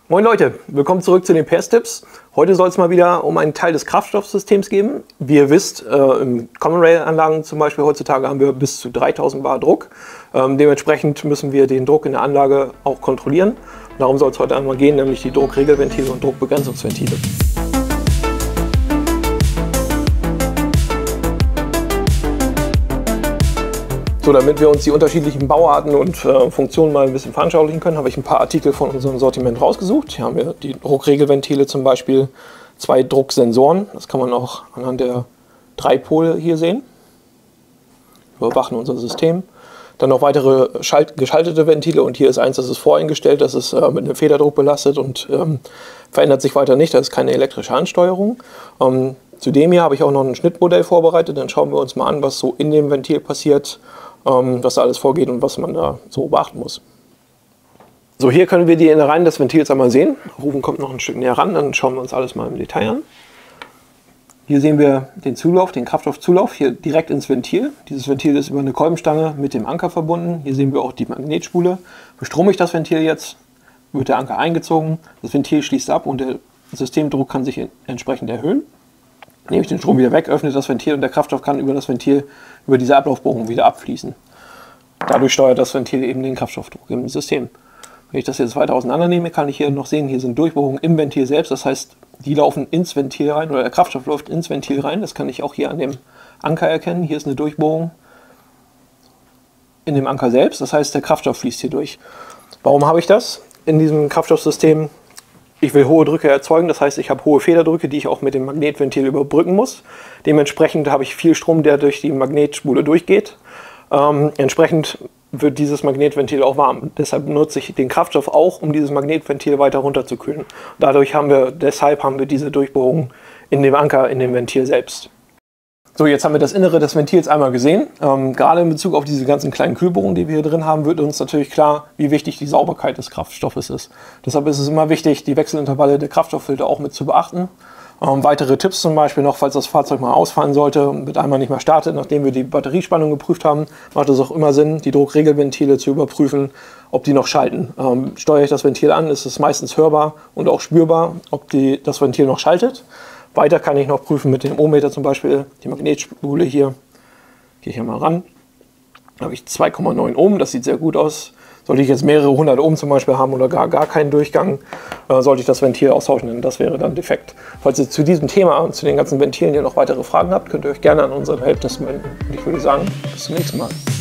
Moin Leute, willkommen zurück zu den PS-Tipps. Heute soll es mal wieder um einen Teil des Kraftstoffsystems geben. Wie ihr wisst, in Common Rail Anlagen zum Beispiel heutzutage haben wir bis zu 3000 Bar Druck. Dementsprechend müssen wir den Druck in der Anlage auch kontrollieren. Darum soll es heute einmal gehen, nämlich die Druckregelventile und Druckbegrenzungsventile. So, damit wir uns die unterschiedlichen Bauarten und Funktionen mal ein bisschen veranschaulichen können, habe ich ein paar Artikel von unserem Sortiment rausgesucht. Hier haben wir die Druckregelventile zum Beispiel, 2 Drucksensoren. Das kann man auch anhand der 3 Pole hier sehen. Wir überwachen unser System. Dann noch weitere geschaltete Ventile und hier ist eins, das ist voreingestellt, das ist mit einem Federdruck belastet und verändert sich weiter nicht, das ist keine elektrische Ansteuerung. Zudem hier habe ich auch noch ein Schnittmodell vorbereitet, dann schauen wir uns mal an, was so in dem Ventil passiert, was da alles vorgeht und was man da so beachten muss. So, hier können wir die Innereien des Ventils einmal sehen. Rufen kommt noch ein Stück näher ran, dann schauen wir uns alles mal im Detail an. Hier sehen wir den Zulauf, den Kraftstoffzulauf, hier direkt ins Ventil. Dieses Ventil ist über eine Kolbenstange mit dem Anker verbunden. Hier sehen wir auch die Magnetspule. Bestrome ich das Ventil jetzt, wird der Anker eingezogen, das Ventil schließt ab und der Systemdruck kann sich entsprechend erhöhen. Nehme ich den Strom wieder weg, öffne das Ventil und der Kraftstoff kann über das Ventil, über diese Ablaufbohrung wieder abfließen. Dadurch steuert das Ventil eben den Kraftstoffdruck im System. Wenn ich das jetzt weiter auseinandernehme, kann ich hier noch sehen, hier sind Durchbohrungen im Ventil selbst. Das heißt, die laufen ins Ventil rein oder der Kraftstoff läuft ins Ventil rein. Das kann ich auch hier an dem Anker erkennen. Hier ist eine Durchbohrung in dem Anker selbst. Das heißt, der Kraftstoff fließt hier durch. Warum habe ich das in diesem Kraftstoffsystem? Ich will hohe Drücke erzeugen, das heißt, ich habe hohe Federdrücke, die ich auch mit dem Magnetventil überbrücken muss. Dementsprechend habe ich viel Strom, der durch die Magnetspule durchgeht. Entsprechend wird dieses Magnetventil auch warm. Deshalb nutze ich den Kraftstoff auch, um dieses Magnetventil weiter runterzukühlen. Deshalb haben wir diese Durchbohrung in dem Anker, in dem Ventil selbst. So, jetzt haben wir das Innere des Ventils einmal gesehen. Gerade in Bezug auf diese ganzen kleinen Kühlbohrungen, die wir hier drin haben, wird uns natürlich klar, wie wichtig die Sauberkeit des Kraftstoffes ist. Deshalb ist es immer wichtig, die Wechselintervalle der Kraftstofffilter auch mit zu beachten. Weitere Tipps zum Beispiel noch, falls das Fahrzeug mal ausfallen sollte und mit einmal nicht mehr startet, nachdem wir die Batteriespannung geprüft haben, macht es auch immer Sinn, die Druckregelventile zu überprüfen, ob die noch schalten. Steuere ich das Ventil an, ist es meistens hörbar und auch spürbar, ob das Ventil noch schaltet. Weiter kann ich noch prüfen mit dem Ohmmeter zum Beispiel, die Magnetspule hier, gehe ich hier mal ran, da habe ich 2,9 Ohm, das sieht sehr gut aus. Sollte ich jetzt mehrere 100 Ohm zum Beispiel haben oder gar keinen Durchgang, sollte ich das Ventil austauschen, denn das wäre dann defekt. Falls ihr zu diesem Thema und zu den ganzen Ventilen hier noch weitere Fragen habt, könnt ihr euch gerne an unseren Helpdesk melden. Und ich würde sagen, bis zum nächsten Mal.